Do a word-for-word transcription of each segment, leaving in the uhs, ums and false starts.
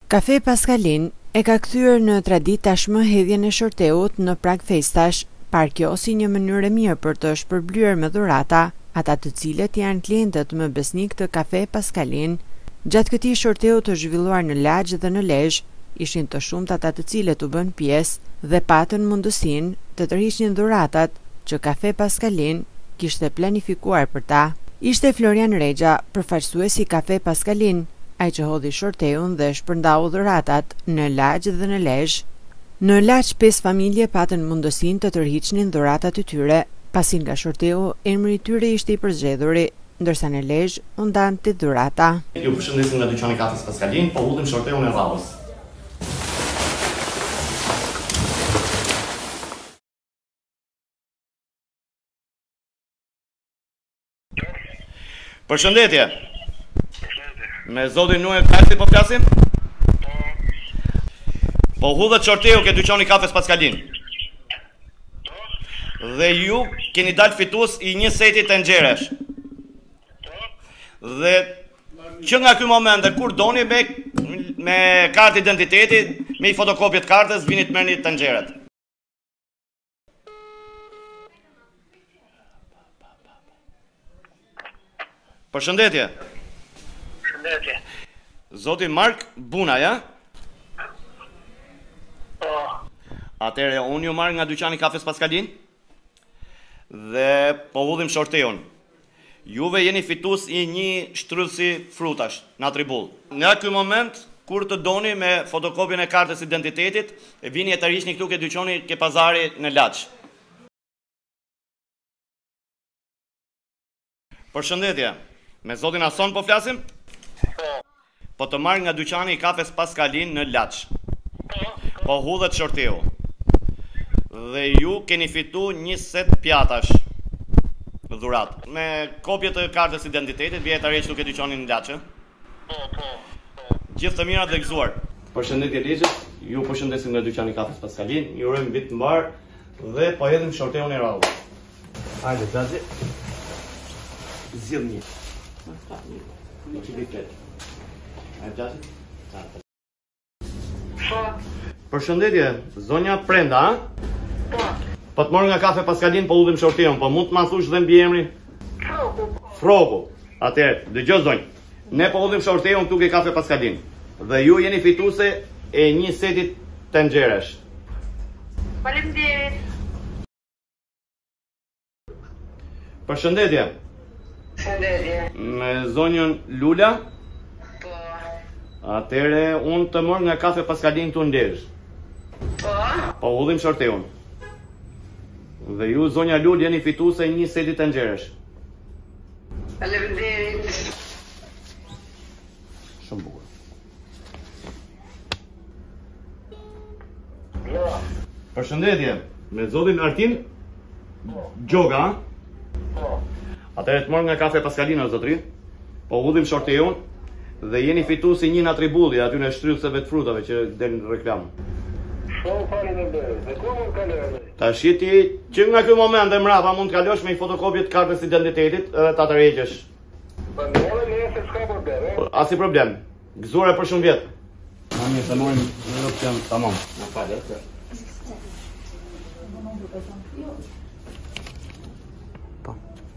Kafe Paskalin e ka kthyer në traditë tashmë hedhjen e shorteut në prag festash, par kjo si një mënyrë e mirë për të shpërblyer me dhurata ata të cilët janë klientët më besnik të Kafe Paskalin. Gjatë këtij shorteu të zhvilluar në Laç dhe në Lezhë, ishin të shumtë ata të cilët u bën pjesë dhe patën mundësinë të tërhiqnin dhuratat që Kafe Paskalin kishte planifikuar për ta. Ishte Florian Rexha, përfaqësuesi i Kafe Paskalin, ai që hodhi shorteun dhe shpërndau dhuratat në Laç dhe në Lezhë. Në Laç pesë familje patën mundësinë të tërhiqnin dhuratat e tyre, pasi nga shorteu emri i tyre ishte i përzgjedhur, ndërsa në Lezhë u ndante dhurata. Ju përshëndesim nga dyqani Kafes Paskalin, po ullim shorteun e radhës. Përshëndetje. Me zotin Nuel Kalti po flasim? Po hudhet shorteu ke dyqani Kafes Paskalin. Dhe ju keni dalë fitues i një seti tenxheresh. Dhe që nga ky moment dhe kur doni me me kartë identiteti, me i fotokopje të kartës, vini të merrni tenxheret. Përshëndetje. Përshëndetje. Zoti Mark Buna, ja? Po. Atëre, unë ju marr nga dyqani Kafes Paskalin dhe po hudhim shorteun. Juve jeni fitues i një shtrydhësi frutash, Natribull. Nga ky moment, kur të doni me fotokopjen e kartës identitetit, e vini e tërhiqni këtu ke dyqani ke pazari në Laç. Përshëndetje. Me zotin Ason po flasim? Po. Po të marr nga dyqani i Kafes Paskalin në Laç. Po hudhet shorteu. Dhe ju keni fitu një set pjatash dhurat. Me kopje të kartës identitetit, vjen të rreqë duke dyqanin në Laç. Po, po, po. Gjithë të mirat dhe gëzuar. Përshëndetje Lezhës, ju përshëndesim nga dyqani Kafes Paskalin, ju urojmë vit të mbar dhe po hedhim shorteun e radhës. Hajde, Xhaxhi. Zgjidh një. Një çipitet. Ai Xhaxhi. Po. Përshëndetje, zonja Prenda, a? Po. Po të morë nga Kafe Paskalin, po udhim shorteun, po mund të ma thush dhe mbi emrin? Froku. Froku. Atëherë, dëgjoj zonjë. Ne po udhim shorteun këtu ke Kafe Paskalin. Dhe ju jeni fituese e një seti tenxheresh. Faleminderit. Përshëndetje. Përshëndetje. Me zonjën Lula. Po. Atëherë, unë të morë nga Kafe Paskalin këtu në Lezhë. Po. Po udhim shorteun. Dhe ju, zonja Lul, jeni fituese e një seti tenxheresh. Faleminderit. Shumë bukur. Jo. Përshëndetje, me zotin Artin Gjoga. Po. Atëherë të morë nga Kafe Paskalin, o zotri. Po udhim shorteun dhe jeni fituesi një Natribulli aty në shtrydhëseve të frutave që del në reklam. Shumë faleminderit. Dhe ku mund kaloj? Tash ti që nga ky moment dhe mbrapa mund të kalosh me fotokopje të kartës identitetit edhe ta tërheqësh. Po ndonjë nesër s'ka problem, e? As i problem. Gëzuar për shumë vjet. Na mirë, të morim në opsion tamam. Na fal, atë. Po.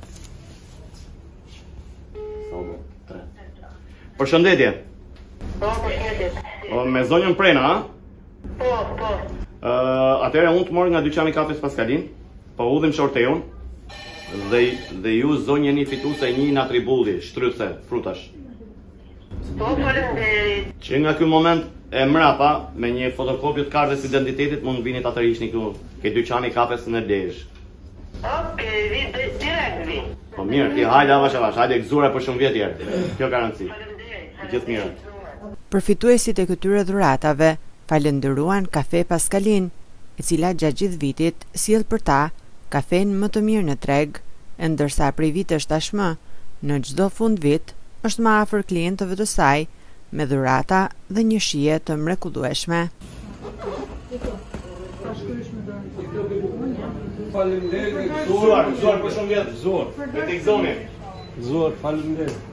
Sodo tre. Përshëndetje. Po, përshëndetje. O, me zonjën Prena, a? Po, po. Uh, Atëherë unë të morë nga dyqani Kafes Paskalin, po udhim shorteun dhe, dhe ju zonjë jeni fituese një Natribulli, shtrydhëse, frutash. Po, faleminderit. Që nga ky moment e mrapa, me një fotokopje të kartës identitetit, mund vini ta tërhiqni këtu ke dyqani Kafes në Lezhë. Okej, vi direkt vi. Po mirë, ti hajde avash avash, hajde gëzuara për shumë vjet tjerë. Kjo garanci. Faleminderit. Gjithë mirë. Përfituesit e këtyre dhuratave falëndëruan Kafe Paskalin, e cila gjatë gjithë vitit sjell për ta kafen më të mirë në treg, e ndërsa prej vitesh tashmë, në çdo fund vit, është më afër klientëve të saj, me dhurata dhe një shije të mrekullueshme. Faleminderit, gëzuar, gëzuar për shumë vjet, gëzuar. Me tek zoni. Gëzuar, faleminderit.